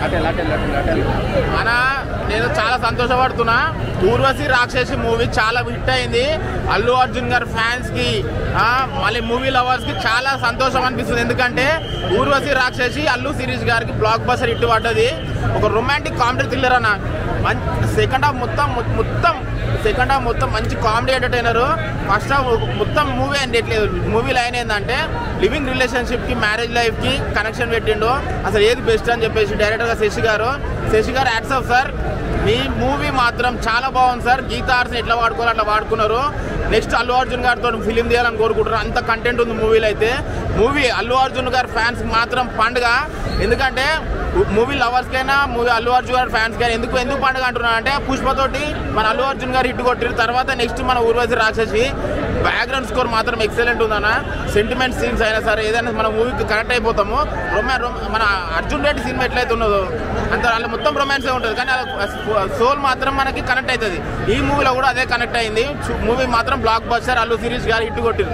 అనా నేను చాలా సంతోషపడుతున్నా. ఊర్వశి రాక్షసి మూవీ చాలా హిట్ అయింది. అల్లు అర్జున్ గారి ఫ్యాన్స్ కి మళ్ళీ మూవీ లవర్స్ కి చాలా సంతోషం అనిపిస్తుంది. ఎందుకంటే ఊర్వశి రాక్షసి అల్లు సిరీస్ గారికి బ్లాక్ బస్టర్ హిట్ పడ్డది. ఒక రొమాంటిక్ కామెడీ థ్రిల్లర్ అన్న. సెకండ్ హాఫ్ మొత్తం మంచి కామెడీ ఎంటర్టైనర్. ఫస్ట్ హాఫ్ మొత్తం మూవీ ఎండట్లేదు. మూవీ లైన్ ఏంటంటే లివింగ్ రిలేషన్షిప్ కి మ్యారేజ్ లైఫ్ కి కనెక్షన్ పెట్టిండు. అసలు ఏది బెస్ట్ అని చెప్పేసి డైరెక్టర్ గా శశి గారు హ్యాట్స్ ఆఫ్ సార్. మీ మూవీ మాత్రం చాలా బాగుంది సార్. గీతా ఆర్ట్స్ని ఎట్లా వాడుకోవాలో అట్లా వాడుకున్నారు. నెక్స్ట్ అల్లు అర్జున్ గారితో ఫిలిం తీయాలని కోరుకుంటున్నారు. అంత కంటెంట్ ఉంది మూవీలో. అయితే మూవీ అల్లు అర్జున్ గారి ఫ్యాన్స్ మాత్రం పండుగ. ఎందుకంటే మూవీ లవర్స్ కైనా అల్లు అర్జున్ గారి ఫ్యాన్స్ కైనా ఎందుకు పండుగ అంటున్నా అంటే పుష్పతోటి మన అల్లు అర్జున్ గారు హిట్ కొట్టిన తర్వాత నెక్స్ట్ మన ఊర్వశి రాక్షసి బ్యాక్గ్రౌండ్ స్కోర్ మాత్రం ఎక్సలెంట్ ఉందన్న. సెంటిమెంట్ సీన్స్ అయినా సరే ఏదైనా మన మూవీకి కనెక్ట్ అయిపోతాము. మన అర్జున్ రెడ్డి సినిమా ఎట్లయితే ఉన్నదో అంత వాళ్ళు మొత్తం రొమాన్సే ఉంటుంది, కానీ సోల్ మాత్రం మనకి కనెక్ట్ అవుతుంది. ఈ మూవీలో కూడా అదే కనెక్ట్ అయింది. మూవీ మాత్రం బ్లాక్ బస్టర్. అల్లు సిరీస్ గారు హిట్ కొట్టింది.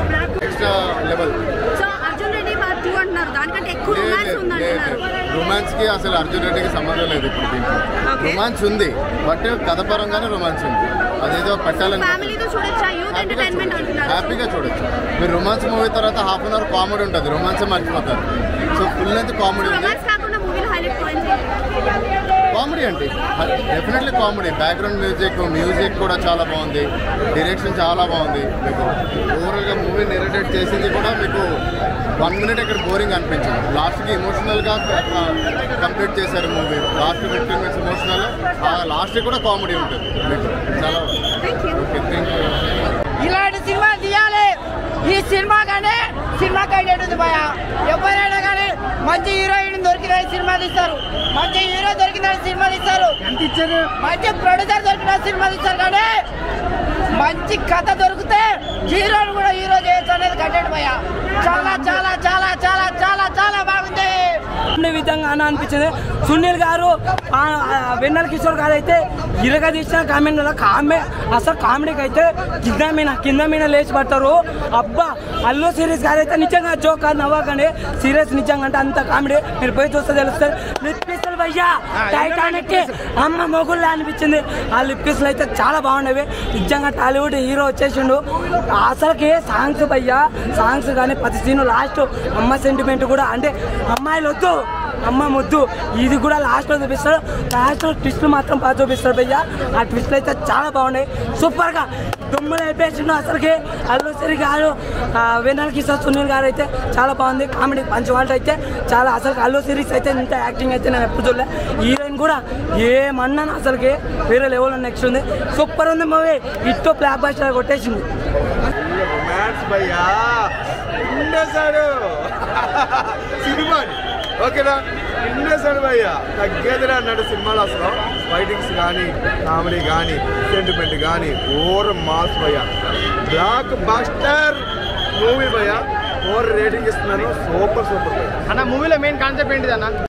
రొమాన్స్ కి అసలు అర్జున్ రెడ్డికి సంబంధం లేదు. ఇప్పుడు దీంట్లో రొమాన్స్ ఉంది, బట్ కథ పరంగానే రొమాన్స్ ఉంది. అదేదో పెట్టాలని హ్యాపీగా చూడొచ్చు. మీరు రొమాన్స్ మూవీ తర్వాత హాఫ్ అన్ అవర్ కామెడీ ఉంటుంది, రొమాన్స్ మర్చిపోతారు. సో ఫుల్ లెంత్ కామెడీ ఉంది. కామెడీ అంటే డెఫినెట్లీ కామెడీ. బ్యాక్గ్రౌండ్ మ్యూజిక్ కూడా చాలా బాగుంది. డైరెక్షన్ చాలా బాగుంది. మీకు ఓవరాల్గా మూవీ నెరేట్ చేసింది కూడా మీకు 1 minute ఇక్కడ బోరింగ్ అనిపించింది. లాస్ట్కి ఇమోషనల్గా కంప్లీట్ చేశారు మూవీ. లాస్ట్ 15 minutes ఇమోషనల్, లాస్ట్కి కూడా కామెడీ ఉంటుంది మీకు చాలా. Okay, thank you. ఇలాంటి సినిమా తీయాలి. ఈ సినిమా కానీ సినిమా కంటెంట్ ఉంది భయ. ఎవరైనా కానీ మంచి హీరోయిన్ దొరికిన సినిమా తీస్తారు, మంచి హీరో దొరికిన సినిమా తీస్తారు, మంచి ప్రొడ్యూసర్ దొరికిన సినిమా తీస్తారు. కానీ మంచి కథ దొరికితే హీరోని కూడా హీరో చేయొచ్చు అనేది కంటెంట్ భయ. చాలా చాలా చాలా చాలా చాలా చాలా బాగుంది. విధంగా అని అనిపించింది. సునీల్ గారు వెన్నెల కిషోర్ గారు అయితే ఇరగా తీసిన కామెంట్ అసలు కామెడీకి అయితే కింద మీద లేచి పడతారు. అబ్బా అల్లు సిరీస్ గారు అయితే నిజంగా జోక్ నవ్వకండి, సీరియస్ నిజంగా అంటే అంత కామెడీ. మీరు పోయి చూస్తే తెలుస్తారు. లిప్పిస్లు భయ్యా టైటానిక్ కి అమ్మ మొగుళ్ళ అనిపించింది. ఆ లిప్పిస్లు అయితే చాలా బాగుండేవి. నిజంగా టాలీవుడ్ హీరో వచ్చేసిండు. అసలుకి సాంగ్స్ భయ్యా, సాంగ్స్ కానీ ప్రతి సీను లాస్ట్ అమ్మ సెంటిమెంట్ కూడా, అంటే అమ్మాయిలు వద్దు అమ్మ ముద్దు, ఇది కూడా లాస్ట్లో చూపిస్తారు. లాస్ట్లో ట్విస్ట్లు మాత్రం బాగా చూపిస్తారు భయ్యా. ఆ ట్విస్ట్లు అయితే చాలా బాగున్నాయి. సూపర్గా దుమ్ములు అయిపోయిండు అసలుకి. అల్లు సిరి గారు వెన్నెల కిషోర్ సునీల్ గారు అయితే చాలా బాగుంది. కామెడీ పంచవాళ్ళు అయితే చాలా. అసలు అల్లు సిరీస్ అయితే ఇంత యాక్టింగ్ అయితే నేను ఎప్పుడు చూడలే. హీరోయిన్ కూడా ఏమన్నాను అసలుకి వేరే లెవెల్ నెక్స్ట్ ఉంది. సూపర్ ఉంది మూవీ. ఇట్టు బ్లాక్ బస్టర్ కొట్టేసింది. ఓకేనా, ఇండేసాడు భయ్య తగ్గేదిరా అన్నాడు సినిమాలో. అసలు ఫైటింగ్స్ కానీ, కామెడీ కానీ, సెంటిమెంట్ కానీ ఓవర్ మాస్ భయ్య. బ్లాక్ బస్టర్ మూవీ భయ్య. ఓవర్ రేటింగ్ ఇస్తున్నాను. సూపర్ అన్న. మూవీలో మెయిన్ కాన్సెప్ట్ ఏంటిది అన్న?